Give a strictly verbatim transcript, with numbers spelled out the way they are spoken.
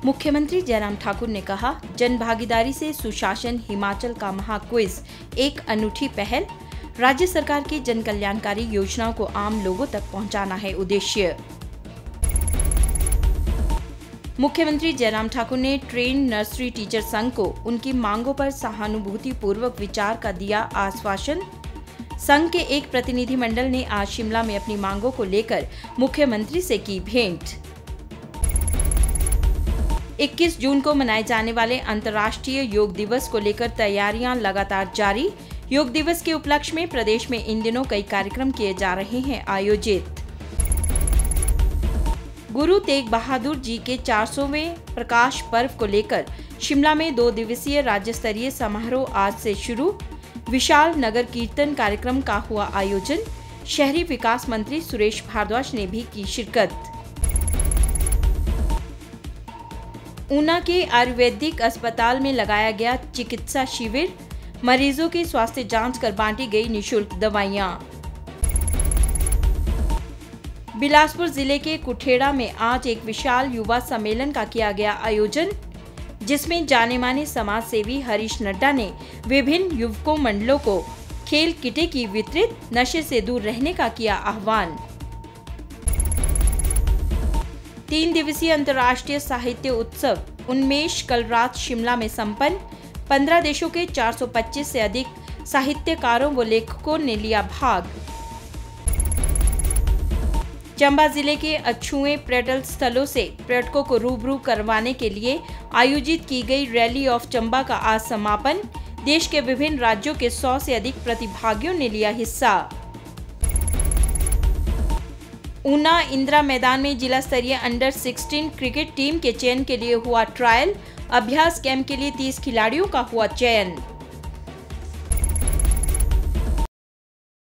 मुख्यमंत्री जयराम ठाकुर ने कहा, जन भागीदारी से सुशासन हिमाचल का महाक्विज एक अनूठी पहल। राज्य सरकार की जन कल्याणकारी योजनाओं को आम लोगों तक पहुंचाना है उद्देश्य। मुख्यमंत्री जयराम ठाकुर ने ट्रेन नर्सरी टीचर संघ को उनकी मांगों पर सहानुभूति पूर्वक विचार का दिया आश्वासन। संघ के एक प्रतिनिधिमंडल ने आज शिमला में अपनी मांगों को लेकर मुख्यमंत्री से की भेंट। इक्कीस जून को मनाए जाने वाले अंतर्राष्ट्रीय योग दिवस को लेकर तैयारियां लगातार जारी। योग दिवस के उपलक्ष्य में प्रदेश में इन दिनों कई कार्यक्रम किए जा रहे हैं आयोजित। गुरु तेग बहादुर जी के चार सौवें प्रकाश पर्व को लेकर शिमला में दो दिवसीय राज्य स्तरीय समारोह आज से शुरू। विशाल नगर कीर्तन कार्यक्रम का हुआ आयोजन। शहरी विकास मंत्री सुरेश भारद्वाज ने भी की शिरकत। ऊना के आयुर्वेदिक अस्पताल में लगाया गया चिकित्सा शिविर। मरीजों की स्वास्थ्य जांच कर बांटी गई निशुल्क दवाइयां। बिलासपुर जिले के कुठेड़ा में आज एक विशाल युवा सम्मेलन का किया गया आयोजन, जिसमें जाने माने समाज सेवी हरीश नड्डा ने विभिन्न युवकों मंडलों को खेल किटें की वितरित, नशे से दूर रहने का किया आह्वान। तीन दिवसीय अंतर्राष्ट्रीय साहित्य उत्सव उन्मेष कल रात शिमला में संपन्न। पंद्रह देशों के चार सौ पच्चीस से अधिक साहित्यकारों व लेखकों ने लिया भाग। चंबा जिले के अछुए पर्यटन स्थलों से पर्यटकों को रूबरू करवाने के लिए आयोजित की गई रैली ऑफ चंबा का आज समापन। देश के विभिन्न राज्यों के सौ से अधिक प्रतिभागियों ने लिया हिस्सा। ऊना इंदिरा मैदान में जिला स्तरीय अंडर सोलह क्रिकेट टीम के चयन के लिए हुआ ट्रायल। अभ्यास कैंप के लिए तीस खिलाड़ियों का हुआ चयन।